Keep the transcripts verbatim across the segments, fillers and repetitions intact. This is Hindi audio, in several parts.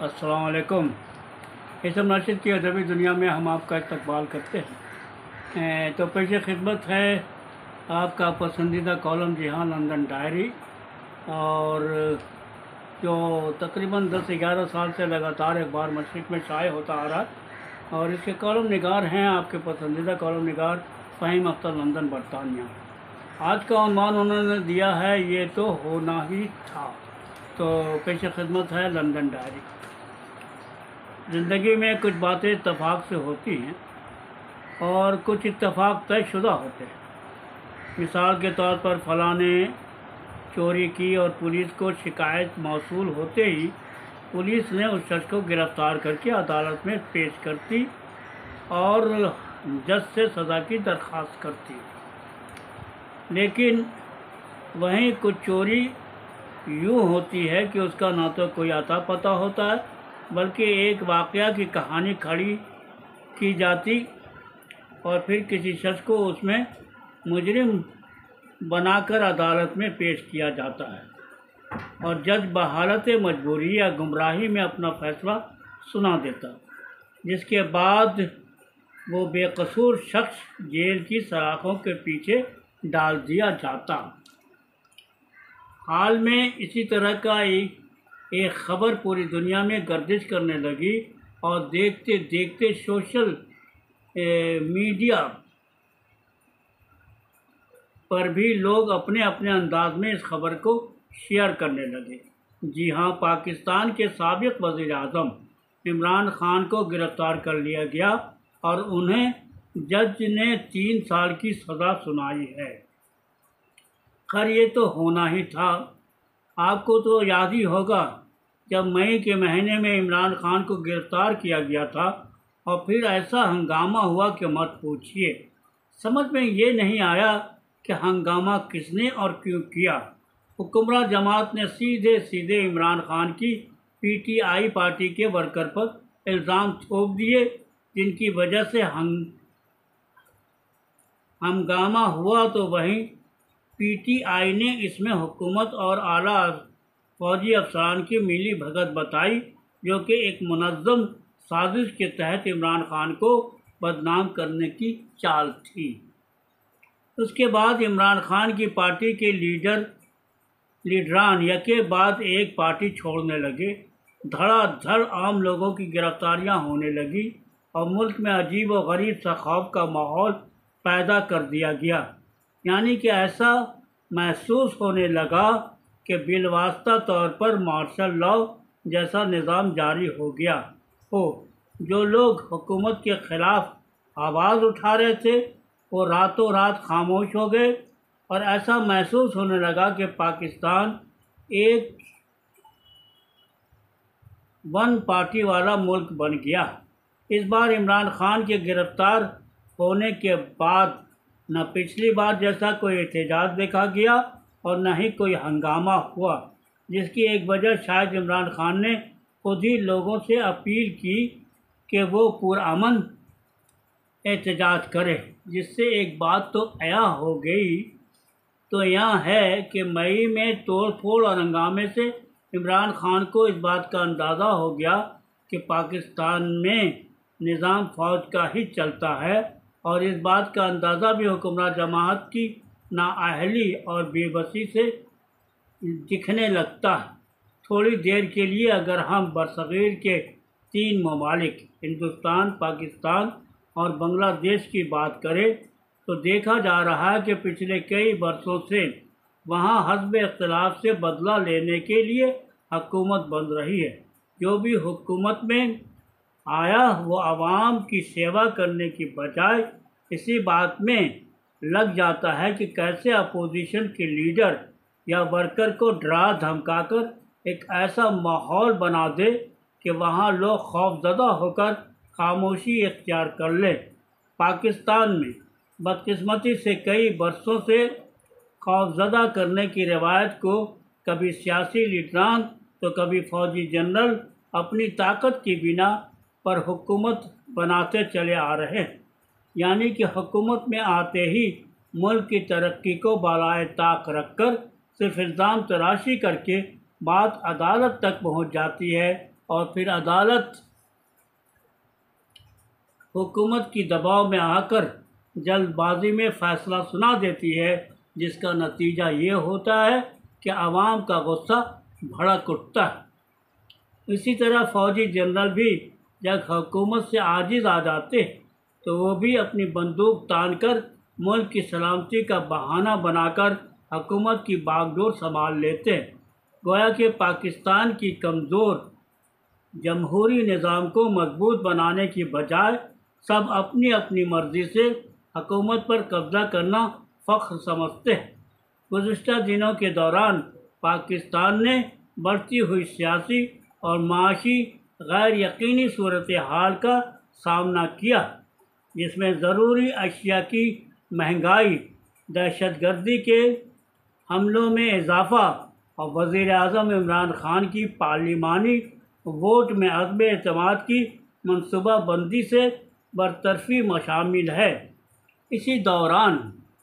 अस्सलाम वालेकुम। इस नाशिद की अदबी दुनिया में हम आपका इस्तकबाल करते हैं। तो पेश खिदमत है आपका पसंदीदा कॉलम जी हाँ लंदन डायरी, और जो तकरीबन दस ग्यारह साल से लगातार अखबार मशरिक़ में शाये होता आ रहा है, और इसके कॉलम निगार हैं आपके पसंदीदा कॉलम निगार फ़हीम अख्तर लंदन बरतानिया। आज का उन्वान उन्होंने दिया है ये तो होना ही था। तो पेश खिदमत है लंदन डायरी। ज़िंदगी में कुछ बातें इत्तफाक से होती हैं और कुछ इत्तफाक तयशुदा होते हैं। मिसाल के तौर पर फ़लाँ ने चोरी की और पुलिस को शिकायत मौसूल होते ही पुलिस ने उस शख्स को गिरफ़्तार करके अदालत में पेश करती और जज से सज़ा की दरख्वास्त करती। लेकिन वहीं कुछ चोरी यूँ होती है कि उसका ना तो कोई आता पता होता है, बल्कि एक वाक़या की कहानी खड़ी की जाती और फिर किसी शख्स को उसमें मुजरिम बनाकर अदालत में पेश किया जाता है और जज बहालत मजबूरी या गुमराही में अपना फ़ैसला सुना देता, जिसके बाद वो बेकसूर शख्स जेल की सलाखों के पीछे डाल दिया जाता। हाल में इसी तरह का एक एक ख़बर पूरी दुनिया में गर्दिश करने लगी और देखते देखते सोशल ए, मीडिया पर भी लोग अपने अपने अंदाज में इस खबर को शेयर करने लगे। जी हाँ, पाकिस्तान के साबिक़ वज़ीर आज़म इमरान ख़ान को गिरफ़्तार कर लिया गया और उन्हें जज ने तीन साल की सज़ा सुनाई है। खैर, ये तो होना ही था। आपको तो याद ही होगा जब मई के महीने में इमरान ख़ान को गिरफ़्तार किया गया था और फिर ऐसा हंगामा हुआ कि मत पूछिए। समझ में ये नहीं आया कि हंगामा किसने और क्यों किया। हुक्मरान जमात ने सीधे सीधे इमरान ख़ान की पीटीआई पार्टी के वर्कर पर इल्ज़ाम थोप दिए, जिनकी वजह से हंगामा हुआ। तो वहीं पीटीआई ने इसमें हुकूमत और आला फौजी अफसरान की मिली भगत बताई, जो कि एक मुनज़्ज़म साजिश के तहत इमरान ख़ान को बदनाम करने की चाल थी। उसके बाद इमरान ख़ान की पार्टी के लीडर लीडरान यके बाद एक पार्टी छोड़ने लगे। धड़ाधड़ आम लोगों की गिरफ्तारियां होने लगी और मुल्क में अजीब व गरीब सा खौफ का माहौल पैदा कर दिया गया। यानी कि ऐसा महसूस होने लगा कि बिलवास्ता तौर पर मार्शल लॉ जैसा निज़ाम जारी हो गया हो। जो लोग हुकूमत के ख़िलाफ़ आवाज़ उठा रहे थे वो रातों रात खामोश हो गए और ऐसा महसूस होने लगा कि पाकिस्तान एक वन पार्टी वाला मुल्क बन गया। इस बार इमरान ख़ान के गिरफ़्तार होने के बाद न पिछली बार जैसा कोई एहतजाज देखा गया और न ही कोई हंगामा हुआ, जिसकी एक वजह शायद इमरान ख़ान ने खुद ही लोगों से अपील की कि वो पुरअमन एहतजाज करे, जिससे एक बात तो अया हो गई। तो यह है कि मई में तोड़ फोड़ और हंगामे से इमरान ख़ान को इस बात का अंदाज़ा हो गया कि पाकिस्तान में निज़ाम फ़ौज का ही चलता है, और इस बात का अंदाज़ा भी हुक्मरान जमात की नाअहली और बेबसी से दिखने लगता है। थोड़ी देर के लिए अगर हम बरसग़ीर के तीन ममालिक हिंदुस्तान, पाकिस्तान और बांग्लादेश की बात करें तो देखा जा रहा है कि पिछले कई बरसों से वहाँ हस्ब इख्तिलाफ से बदला लेने के लिए हुकूमत बन रही है। जो भी हुकूमत में आया वो आवाम की सेवा करने की बजाय इसी बात में लग जाता है कि कैसे अपोजिशन के लीडर या वर्कर को डरा धमकाकर एक ऐसा माहौल बना दे कि वहाँ लोग खौफज़दा होकर खामोशी इख्तियार कर लें। पाकिस्तान में बदकिस्मती से कई बरसों से खौफज़दा करने की रवायत को कभी सियासी लीडरान तो कभी फ़ौजी जनरल अपनी ताकत की बिना पर हुकूमत बनाते चले आ रहे हैं। यानी कि हुकूमत में आते ही मुल्क की तरक्की को बालाए ताक रखकर सिर्फ इल्ज़ाम तराशी करके बात अदालत तक पहुंच जाती है और फिर अदालत हुकूमत की दबाव में आकर जल्दबाजी में फ़ैसला सुना देती है, जिसका नतीजा ये होता है कि आवाम का गुस्सा भड़क उठता है। इसी तरह फ़ौजी जनरल भी जब हुकूमत से आजिज़ आ जाते तो वो भी अपनी बंदूक तानकर मुल्क की सलामती का बहाना बनाकर हुकूमत की बागडोर संभाल लेते हैं। गोया कि पाकिस्तान की कमज़ोर जमहूरी निज़ाम को मजबूत बनाने की बजाय सब अपनी अपनी मर्ज़ी से हुकूमत पर कब्ज़ा करना फ़ख्र समझते हैं। गुज़िश्ता दिनों के दौरान पाकिस्तान ने बढ़ती हुई सियासी और माशी गैर यकीनी सूरत हाल का सामना किया, जिसमें ज़रूरी अशिया की महंगाई, दहशतगर्दी के हमलों में इजाफ़ा और वज़ीर आज़म इमरान खान की पार्लिमानी वोट में अदम एतमाद की मनसूबाबंदी से बरतरफी शामिल है। इसी दौरान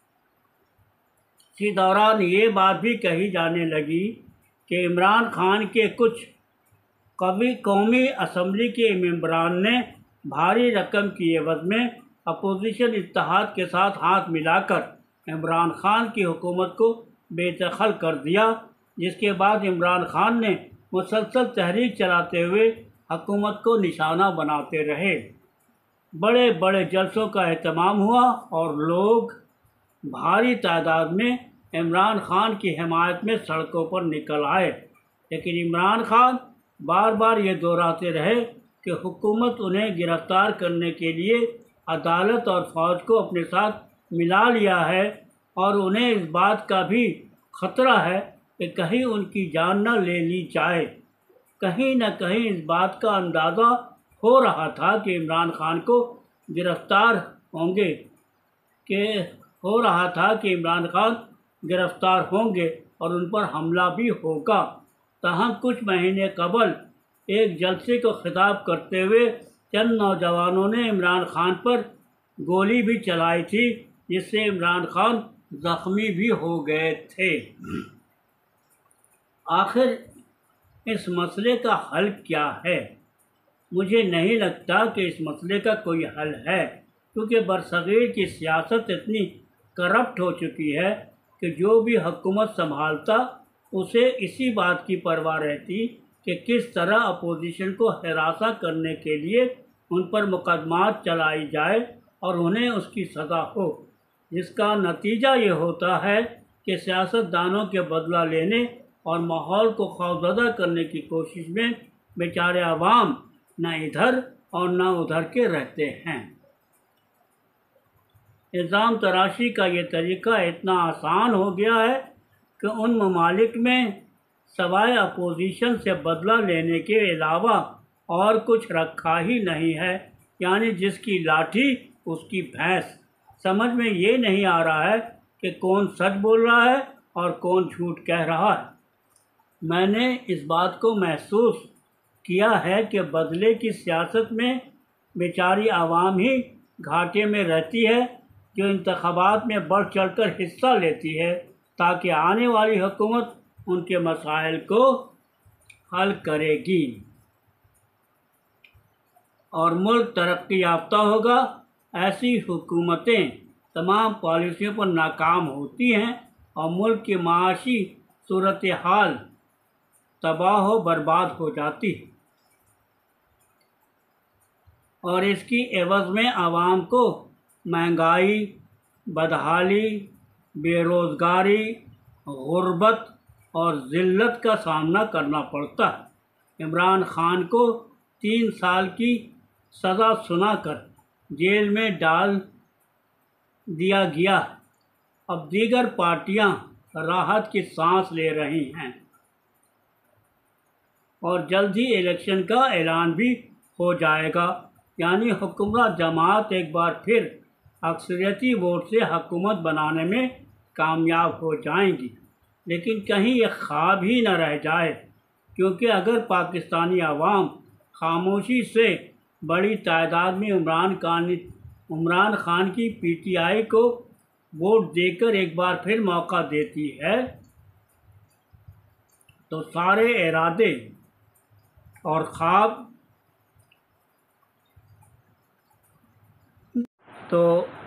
इसी दौरान ये बात भी कही जाने लगी कि इमरान खान के कुछ कवी कौमी असम्बली के मेंबरान ने भारी रकम की एवज़ में अपोजिशन इत्तेहाद के साथ हाथ मिलाकर इमरान खान की हुकूमत को बेदखल कर दिया, जिसके बाद इमरान खान ने मुसलसल तहरीक चलाते हुए हुकूमत को निशाना बनाते रहे। बड़े बड़े जलसों का एहतमाम हुआ और लोग भारी तादाद में इमरान खान की हिमायत में सड़कों पर निकल आए, लेकिन इमरान खान बार बार ये दोहराते रहे कि हुकूमत उन्हें गिरफ़्तार करने के लिए अदालत और फ़ौज को अपने साथ मिला लिया है और उन्हें इस बात का भी ख़तरा है कि कहीं उनकी जान न ले ली जाए। कहीं न कहीं इस बात का अंदाज़ा हो रहा था कि इमरान खान को गिरफ़्तार होंगे कि हो रहा था कि इमरान खान गिरफ़्तार होंगे और उन पर हमला भी होगा। ताहम कुछ महीने कबल एक जलसे को खिताब करते हुए चंद नौजवानों ने इमरान खान पर गोली भी चलाई थी, जिससे इमरान खान ज़ख्मी भी हो गए थे। आखिर इस मसले का हल क्या है? मुझे नहीं लगता कि इस मसले का कोई हल है, क्योंकि बरसग़ीर की सियासत इतनी करप्ट हो चुकी है कि जो भी हुकूमत संभालता उसे इसी बात की परवाह रहती कि किस तरह अपोजिशन को हिरासा करने के लिए उन पर मुकदमात चलाई जाए और उन्हें उसकी सज़ा हो, जिसका नतीजा ये होता है कि सियासतदानों के बदला लेने और माहौल को खौफज़दा करने की कोशिश में बेचारे अवाम न इधर और न उधर के रहते हैं। इल्ज़ाम तराशी का ये तरीक़ा इतना आसान हो गया है कि उन ममालिक में सवाए अपोजिशन से बदला लेने के अलावा और कुछ रखा ही नहीं है, यानी जिसकी लाठी उसकी भैंस। समझ में ये नहीं आ रहा है कि कौन सच बोल रहा है और कौन झूठ कह रहा है। मैंने इस बात को महसूस किया है कि बदले की सियासत में बेचारी आवाम ही घाटे में रहती है, जो इंतखाबात में बढ़ चढ़कर हिस्सा लेती है ताकि आने वाली हुकूमत उनके मसाइल को हल करेगी और मुल्क तरक्की याफ्ता होगा। ऐसी हुकूमतें तमाम पॉलिसियों पर नाकाम होती हैं और मुल्क की माशी सूरत हाल तबाह व बर्बाद हो जाती है और इसकी एवज़ में आवाम को महंगाई, बदहाली, बेरोज़गारी, गुर्बत और ज़िल्लत का सामना करना पड़ता है। इमरान खान को तीन साल की सज़ा सुनाकर जेल में डाल दिया गया। अब दीगर पार्टियां राहत की सांस ले रही हैं और जल्द ही इलेक्शन का ऐलान भी हो जाएगा, यानी हुक्मरान जमात एक बार फिर अक्सरियती वोट से हुकूमत बनाने में कामयाब हो जाएंगी। लेकिन कहीं ये ख्वाब ही न रह जाए, क्योंकि अगर पाकिस्तानी अवाम खामोशी से बड़ी तादाद में इमरान खान इमरान खान की पीटीआई को वोट देकर एक बार फिर मौका देती है, तो सारे इरादे और ख्वाब तो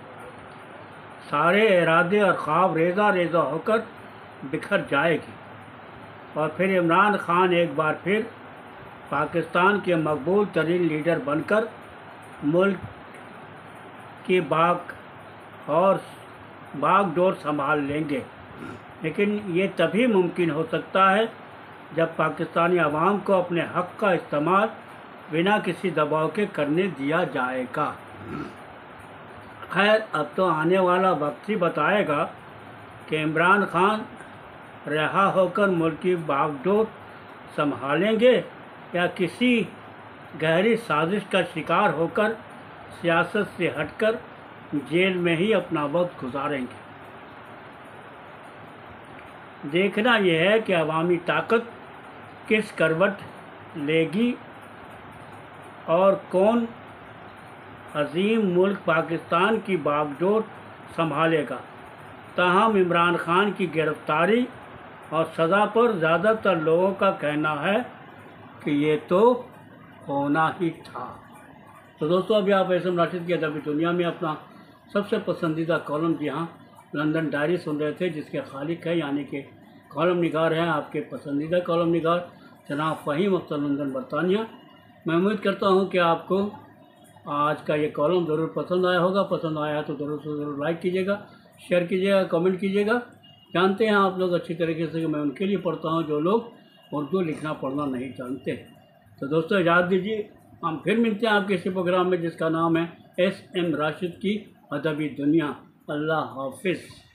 सारे इरादे और ख्वाब रेज़ा रेज़ा होकर बिखर जाएगी और फिर इमरान खान एक बार फिर पाकिस्तान के मकबूल तरीन लीडर बनकर मुल्क की बाग और बागडोर संभाल लेंगे। लेकिन ये तभी मुमकिन हो सकता है जब पाकिस्तानी अवाम को अपने हक़ का इस्तेमाल बिना किसी दबाव के करने दिया जाएगा। खैर, अब तो आने वाला वक्त ही बताएगा कि इमरान खान रिहा होकर मुल्क की बागडोर संभालेंगे या किसी गहरी साजिश का शिकार होकर सियासत से हटकर जेल में ही अपना वक्त गुजारेंगे। देखना यह है कि अवामी ताकत किस करवट लेगी और कौन अजीम मुल्क पाकिस्तान की बागडोर संभालेगा। ताहम इमरान खान की गिरफ्तारी और सज़ा पर ज़्यादातर लोगों का कहना है कि ये तो होना ही था। तो दोस्तों, अभी आप एस एम राशिद की अदबी दुनिया में अपना सबसे पसंदीदा कॉलम जी हाँ लंदन डायरी सुन रहे थे, जिसके खालिक है यानी कि कॉलम निगार हैं आपके पसंदीदा कॉलम निगार जनाब फ़हीम अख्तर लंदन बरतानिया। मैं उम्मीद करता हूँ कि आपको आज का ये कॉलम ज़रूर पसंद आया होगा। पसंद आया है तो ज़रूर से ज़रूर लाइक कीजिएगा, शेयर कीजिएगा, कमेंट कीजिएगा। जानते हैं आप लोग अच्छी तरीके से कि मैं उनके लिए पढ़ता हूँ जो लोग उर्दू लिखना पढ़ना नहीं जानते। तो दोस्तों, इजाज़त दीजिए, हम फिर मिलते हैं आपके इसी प्रोग्राम में जिसका नाम है एस एम राशिद की अदबी दुनिया। अल्लाह हाफिज़।